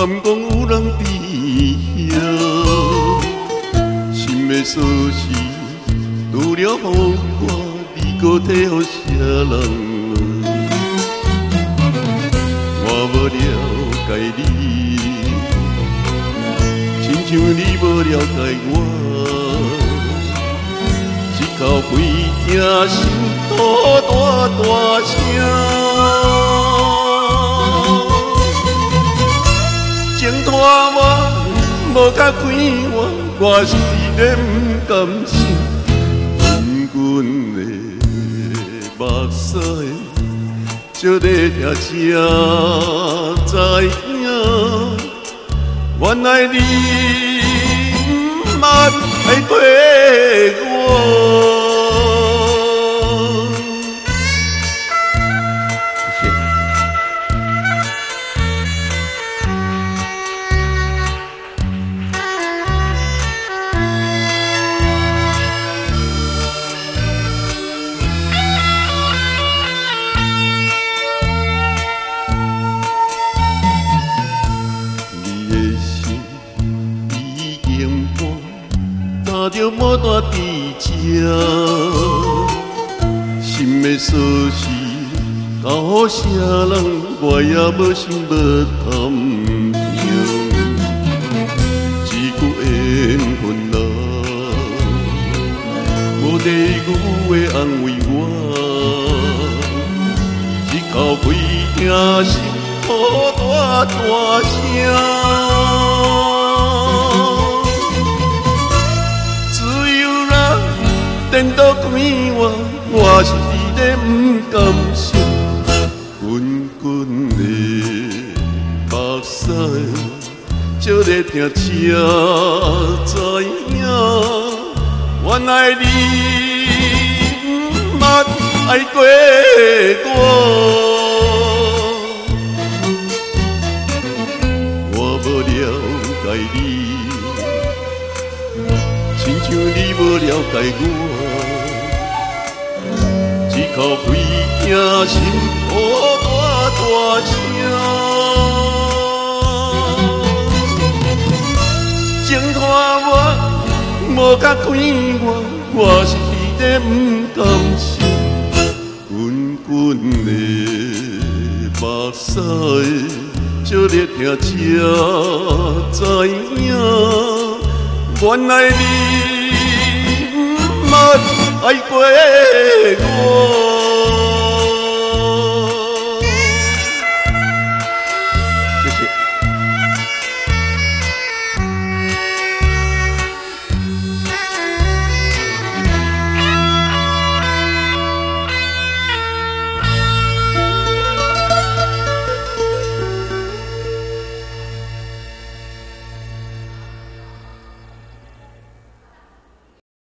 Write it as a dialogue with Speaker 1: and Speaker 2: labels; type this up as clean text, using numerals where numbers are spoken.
Speaker 1: 讲有人知晓，心的锁匙除了予我，你搁摕予啥人？我无了解你，亲像你无了解我。一口气听心土大大声。情拖我，无甲快活，我是真的不甘心。滚滚的目屎，少在听才知影，原来你不捌爱过我。拿着牡丹在这，心的锁匙交予啥人，我也无心无贪听。一句缘分啊，无地语的安慰我，一口气听心土大大声。颠倒开我是真的不甘心，滚滚的目屎，少在听才知影，原来你不捌爱过我。我无了解你，亲像你无了解我。一口气听心土大大声，情拖我，无甲快活，我是真的不甘心。滚滚的目屎，少在听才知影，原来你不捌爱过我。